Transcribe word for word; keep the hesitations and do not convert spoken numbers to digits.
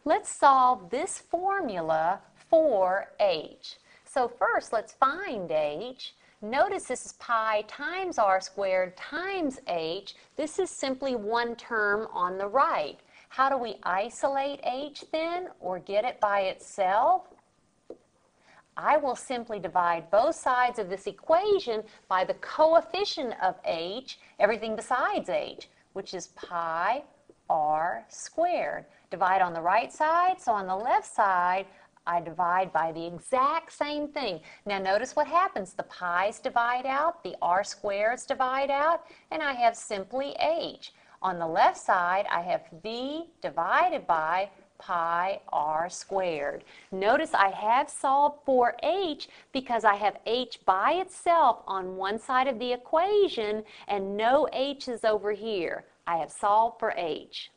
Let's solve this formula for h. So first, let's find h. Notice this is pi times r squared times h. This is simply one term on the right. How do we isolate h then, or get it by itself? I will simply divide both sides of this equation by the coefficient of h, everything besides h, which is pi r squared. Divide on the right side, so on the left side, I divide by the exact same thing. Now notice what happens. The pi's divide out, the r squareds divide out, and I have simply h. On the left side, I have v divided by pi r squared. Notice I have solved for h because I have h by itself on one side of the equation and no h's over here. I have solved for h.